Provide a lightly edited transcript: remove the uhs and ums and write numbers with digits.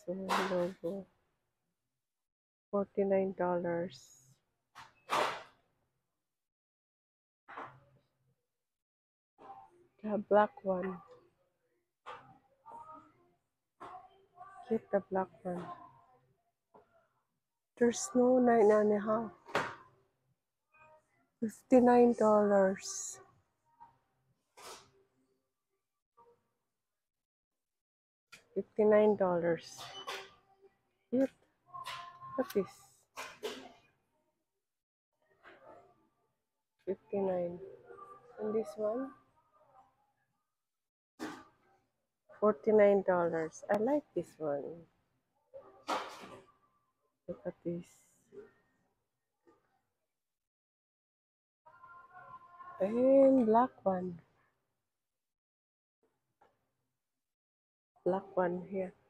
logo. $49. The black one. Get the black one. There's no 9.5. $59. $59. Cute. What is 59? And this one? $49. I like this one. Look at this. And black one. Black one here.